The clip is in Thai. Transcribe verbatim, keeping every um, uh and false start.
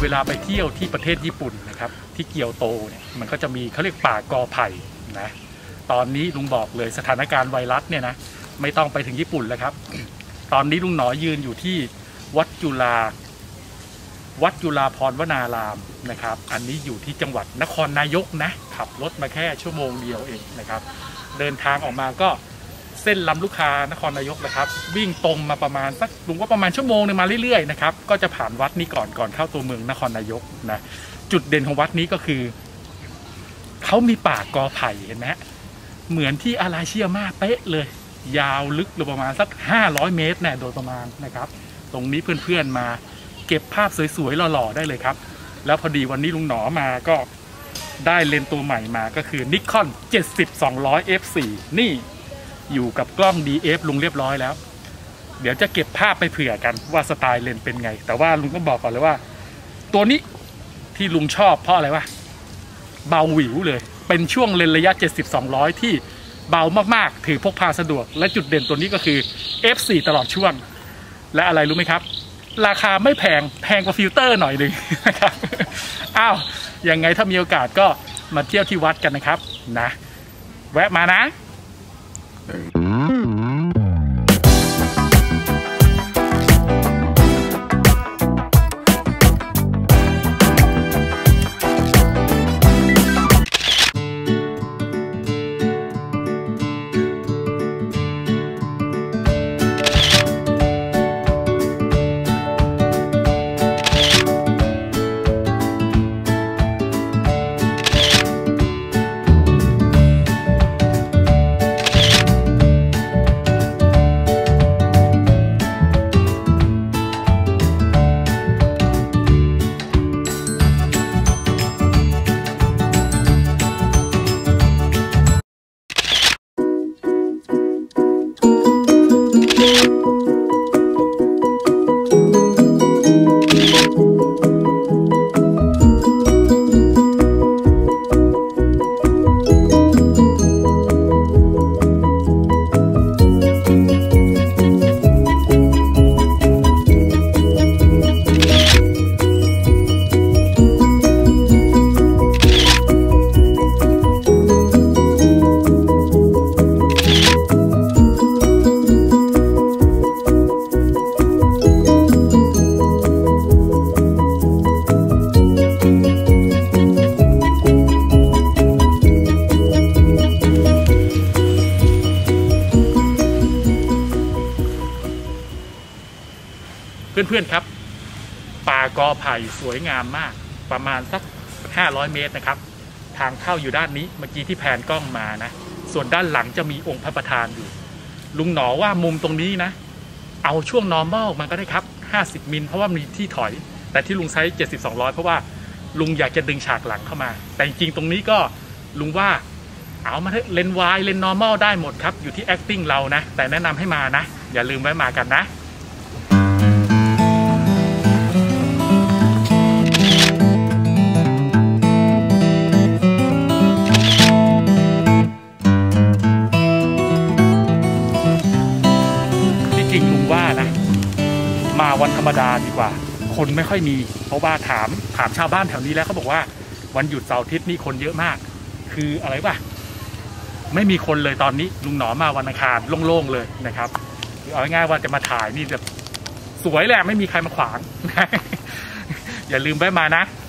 วลาไปเที่ยวที่ประเทศญี่ปุ่นนะครับที่เกียวโตเนี่ยมันก็จะมีเขาเรียกป่ากอไผ่นะตอนนี้ลุงบอกเลยสถานการณ์ไวรัสเนี่ยนะไม่ต้องไปถึงญี่ปุ่นแล้วครับตอนนี้ลุงหนอยืนอยู่ที่วัดจุฬาวัดจุฬาภรณ์วนารามนะครับอันนี้อยู่ที่จังหวัดนครนายกนะขับรถมาแค่ชั่วโมงเดียวเองนะครับเดินทางออกมาก็เส้นลำลูกกานครนายกนะครับวิ่งตรงมาประมาณสักลุงว่าประมาณชั่วโมงนึงมาเรื่อยๆนะครับก็จะผ่านวัดนี้ก่อนก่อนเข้าตัวเมืองนครนายกนะจุดเด่นของวัดนี้ก็คือเขามีป่ากอไผ่เห็นไหมเหมือนที่อาราเชียมาเป๊ะเลยยาวลึกประมาณสักห้าร้อยเมตรเนี่ยโดยประมาณนะครับตรงนี้เพื่อนๆมาเก็บภาพสวยๆหล่อๆได้เลยครับแล้วพอดีวันนี้ลุงหนอมาก็ได้เลนส์ตัวใหม่มาก็คือ Nikon เจ็ดสิบ สองร้อย เอฟ โฟร์ นี่อยู่กับกล้อง ดี เอฟ ลุงเรียบร้อยแล้วเดี๋ยวจะเก็บภาพไปเผื่อกันว่าสไตล์เลนส์เป็นไงแต่ว่าลุงก็บอกก่อนเลยว่าตัวนี้ที่ลุงชอบเพราะอะไรวะเบาหวิวเลยเป็นช่วงเลนส์ระยะ เจ็ดสิบ สองร้อย ที่เบามากๆถือพกพาสะดวกและจุดเด่นตัวนี้ก็คือ เอฟ โฟร์ ตลอดช่วงและอะไรรู้ไหมครับราคาไม่แพงแพงกว่าฟิลเตอร์หน่อยหนึ่งนะครับอ้าวยังไงถ้ามีโอกาสก็มาเที่ยวที่วัดกันนะครับนะแวะมานะเพื่อนๆครับป่ากอไผ่สวยงามมากประมาณสักห้าร้อยเมตรนะครับทางเข้าอยู่ด้านนี้เมื่อกี้ที่แผนกล้องมานะส่วนด้านหลังจะมีองค์พระประธานอยู่ลุงหนอว่ามุมตรงนี้นะเอาช่วง normal มันก็ได้ครับห้าสิบมิลเพราะว่ามีที่ถอยแต่ที่ลุงใช้เจ็ดสิบ สองร้อยเพราะว่าลุงอยากจะดึงฉากหลังเข้ามาแต่จริงๆตรงนี้ก็ลุงว่าเอามาเลนส์วายเลนส์ normal ได้หมดครับอยู่ที่ acting เรานะแต่แนะนำให้มานะอย่าลืมแวะมากันนะมาวันธรรมดาดีกว่าคนไม่ค่อยมีเพราะว่าถามถามชาวบ้านแถวนี้แล้วเขาบอกว่าวันหยุดเสาร์อาทิตย์นี่คนเยอะมากคืออะไรป่ะไม่มีคนเลยตอนนี้ลุงหนอมาวันอังคารโล่งๆเลยนะครับเอาง่ายๆว่าจะมาถ่ายนี่แบบสวยแหละไม่มีใครมาขวาง อย่าลืมแวะมานะ